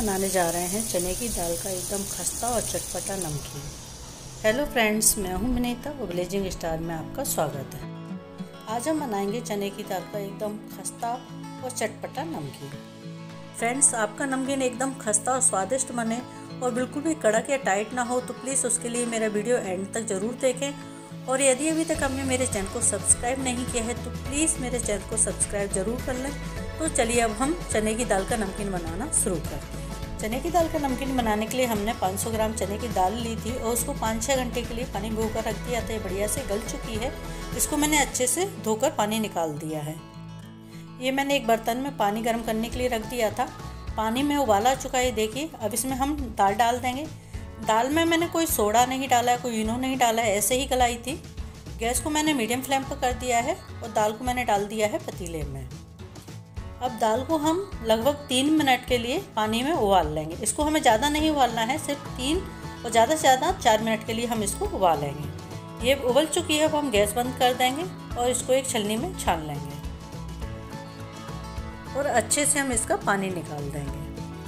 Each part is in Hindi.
बनाने जा रहे हैं चने की दाल का एकदम खस्ता और चटपटा नमकीन। हेलो फ्रेंड्स, मैं हूं विनीता और विलेजिंग स्टार में आपका स्वागत है। आज हम बनाएंगे चने की दाल का एकदम खस्ता और चटपटा नमकीन। फ्रेंड्स, आपका नमकीन एकदम खस्ता और स्वादिष्ट बने और बिल्कुल भी कड़क या टाइट ना हो तो प्लीज़ उसके लिए मेरा वीडियो एंड तक ज़रूर देखें। और यदि अभी तक आपने मेरे चैनल को सब्सक्राइब नहीं किया है तो प्लीज़ मेरे चैनल को सब्सक्राइब ज़रूर कर लें। तो चलिए अब हम चने की दाल का नमकीन बनाना शुरू करते हैं। चने की दाल का नमकीन बनाने के लिए हमने 500 ग्राम चने की दाल ली थी और उसको 5-6 घंटे के लिए पानी भिगोकर रख दिया था। ये बढ़िया से गल चुकी है। इसको मैंने अच्छे से धोकर पानी निकाल दिया है। ये मैंने एक बर्तन में पानी गर्म करने के लिए रख दिया था। पानी में उबाल आ चुका है, देखिए। अब इसमें हम दाल डाल देंगे। दाल में मैंने कोई सोडा नहीं डाला है, कोई इनो नहीं डाला है, ऐसे ही गलाई थी। गैस को मैंने मीडियम फ्लेम पर कर दिया है और दाल को मैंने डाल दिया है पतीले में। अब दाल को हम लगभग 3 मिनट के लिए पानी में उबाल लेंगे। इसको हमें ज़्यादा नहीं उबालना है, सिर्फ 3 और ज़्यादा से ज़्यादा 4 मिनट के लिए हम इसको उबालेंगे। ये उबल चुकी है। अब हम गैस बंद कर देंगे और इसको एक छलनी में छान लेंगे और अच्छे से हम इसका पानी निकाल देंगे।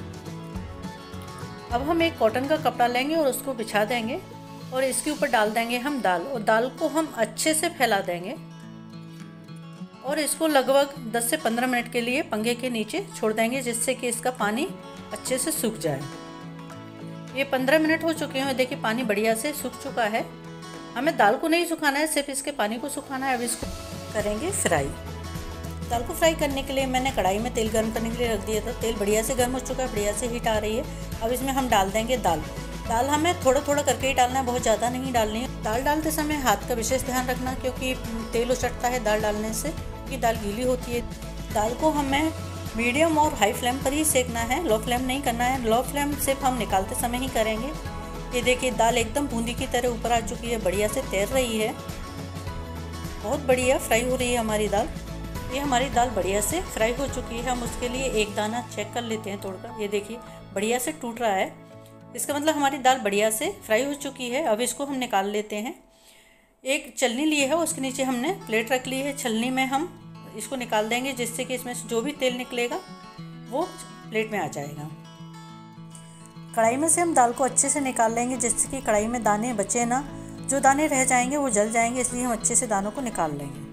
अब हम एक कॉटन का कपड़ा लेंगे और उसको बिछा देंगे और इसके ऊपर डाल देंगे हम दाल, और दाल को हम अच्छे से फैला देंगे और इसको लगभग 10 से 15 मिनट के लिए पंखे के नीचे छोड़ देंगे, जिससे कि इसका पानी अच्छे से सूख जाए। ये 15 मिनट हो चुके हैं। देखिए, पानी बढ़िया से सूख चुका है। हमें दाल को नहीं सुखाना है, सिर्फ इसके पानी को सुखाना है। अब इसको करेंगे फ्राई। दाल को फ्राई करने के लिए मैंने कढ़ाई में तेल गर्म करने के लिए रख दिया था। तेल बढ़िया से गर्म हो चुका है, बढ़िया से हीट आ रही है। अब इसमें हम डाल देंगे दाल। दाल हमें थोड़ा थोड़ा करके ही डालना है, बहुत ज़्यादा नहीं डालनी है। दाल डालते समय हाथ का विशेष ध्यान रखना, क्योंकि तेल उछटता है दाल डालने से, क्योंकि दाल गीली होती है। दाल को हमें मीडियम और हाई फ्लेम पर ही सेकना है, लो फ्लेम नहीं करना है। लो फ्लेम सिर्फ हम निकालते समय ही करेंगे। ये देखिए, दाल एकदम बूंदी की तरह ऊपर आ चुकी है, बढ़िया से तैर रही है, बहुत बढ़िया फ्राई हो रही है हमारी दाल। ये हमारी दाल बढ़िया से फ्राई हो चुकी है। हम उसके लिए एक दाना चेक कर लेते हैं तोड़कर। ये देखिए, बढ़िया से टूट रहा है, इसका मतलब हमारी दाल बढ़िया से फ्राई हो चुकी है। अब इसको हम निकाल लेते हैं। एक छलनी ली है, उसके नीचे हमने प्लेट रख ली है। छलनी में हम इसको निकाल देंगे, जिससे कि इसमें से जो भी तेल निकलेगा वो प्लेट में आ जाएगा। कढ़ाई में से हम दाल को अच्छे से निकाल लेंगे, जिससे कि कढ़ाई में दाने बचे ना। जो दाने रह जाएंगे वो जल जाएंगे, इसलिए हम अच्छे से दानों को निकाल लेंगे।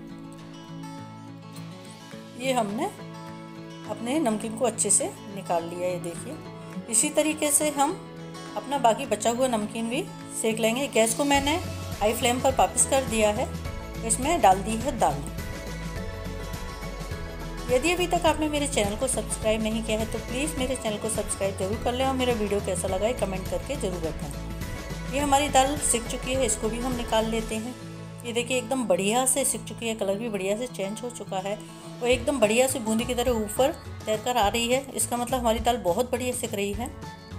ये हमने अपने नमकीन को अच्छे से निकाल लिया। ये देखिए, इसी तरीके से हम अपना बाकी बचा हुआ नमकीन भी सेक लेंगे। गैस को मैंने हाई फ्लेम पर वापस कर दिया है। इसमें डाल दी है दाल। यदि अभी तक आपने मेरे चैनल को सब्सक्राइब नहीं किया है तो प्लीज़ मेरे चैनल को सब्सक्राइब जरूर कर लें और मेरा वीडियो कैसा लगा है कमेंट करके ज़रूर बताएं। ये हमारी दाल सिक चुकी है, इसको भी हम निकाल लेते हैं। ये देखिए, एकदम बढ़िया से सिक चुकी है, कलर भी बढ़िया से चेंज हो चुका है और एकदम बढ़िया से बूंदी की तरह ऊपर तैर कर आ रही है। इसका मतलब हमारी दाल बहुत बढ़िया सिक रही है।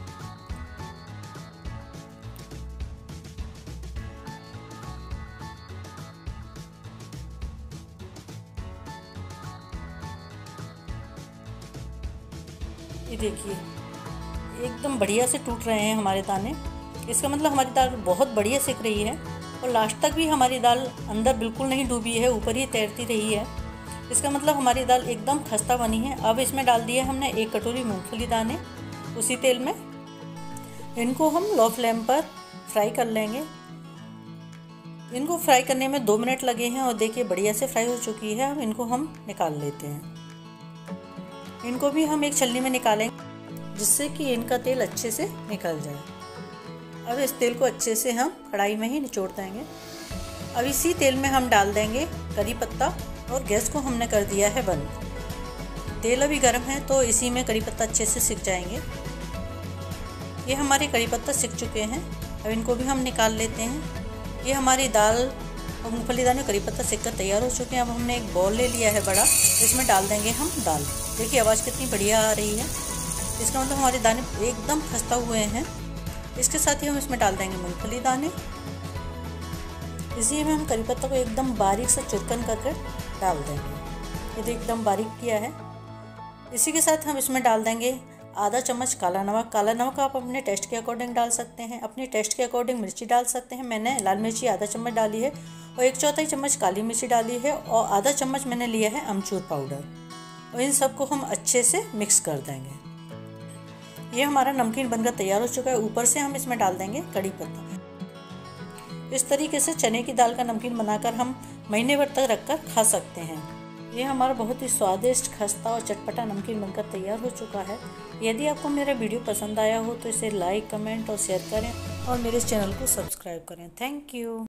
ये देखिए, एकदम बढ़िया से टूट रहे हैं हमारे दाने। इसका मतलब हमारी दाल बहुत बढ़िया सिक रही है और लास्ट तक भी हमारी दाल अंदर बिल्कुल नहीं डूबी है, ऊपर ही तैरती रही है। इसका मतलब हमारी दाल एकदम खस्ता बनी है। अब इसमें डाल दिए हमने 1 कटोरी मूंगफली दाने उसी तेल में। इनको हम लो फ्लेम पर फ्राई कर लेंगे। इनको फ्राई करने में 2 मिनट लगे हैं और देखिए बढ़िया से फ्राई हो चुकी है। अब इनको हम निकाल लेते हैं। इनको भी हम एक छलनी में निकालेंगे, जिससे कि इनका तेल अच्छे से निकल जाए। अब इस तेल को अच्छे से हम कढ़ाई में ही निचोड़ देंगे। अब इसी तेल में हम डाल देंगे करी पत्ता और गैस को हमने कर दिया है बंद। तेल अभी गर्म है तो इसी में करी पत्ता अच्छे से सिक जाएंगे। ये हमारे करी पत्ता सिक चुके हैं। अब इनको भी हम निकाल लेते हैं। ये हमारी दाल और मूंगफली दाने करी पत्ता सिक कर तैयार हो चुके हैं। अब हमने एक बॉल ले लिया है बड़ा, इसमें डाल देंगे हम दाल। देखिए, आवाज़ कितनी बढ़िया आ रही है। इसका मतलब हमारे दाने एकदम खस्ता हुए हैं। इसके साथ ही हम इसमें डाल देंगे मूंगफली दाने। इसी में हम करी पत्ता को एकदम बारीक से चुरकन करके डाल देंगे। ये एकदम बारीक किया है। इसी के साथ हम इसमें डाल देंगे आधा चम्मच काला नमक। काला नमक आप अपने टेस्ट के अकॉर्डिंग डाल सकते हैं, अपने टेस्ट के अकॉर्डिंग मिर्ची डाल सकते हैं। मैंने लाल मिर्ची आधा चम्मच डाली है और 1/4 चम्मच काली मिर्ची डाली है और आधा चम्मच मैंने लिया है अमचूर पाउडर। और इन सबको हम अच्छे से मिक्स कर देंगे। ये हमारा नमकीन बनकर तैयार हो चुका है। ऊपर से हम इसमें डाल देंगे कड़ी पत्ता। इस तरीके से चने की दाल का नमकीन बनाकर हम महीने भर तक रखकर खा सकते हैं। ये हमारा बहुत ही स्वादिष्ट, खस्ता और चटपटा नमकीन बनकर तैयार हो चुका है। यदि आपको मेरा वीडियो पसंद आया हो तो इसे लाइक, कमेंट और शेयर करें और मेरे चैनल को सब्सक्राइब करें। Thank you.